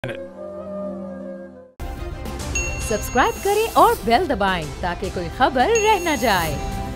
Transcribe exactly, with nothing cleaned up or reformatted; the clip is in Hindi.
सब्सक्राइब करें और बेल दबाएं ताकि कोई खबर रह न जाए।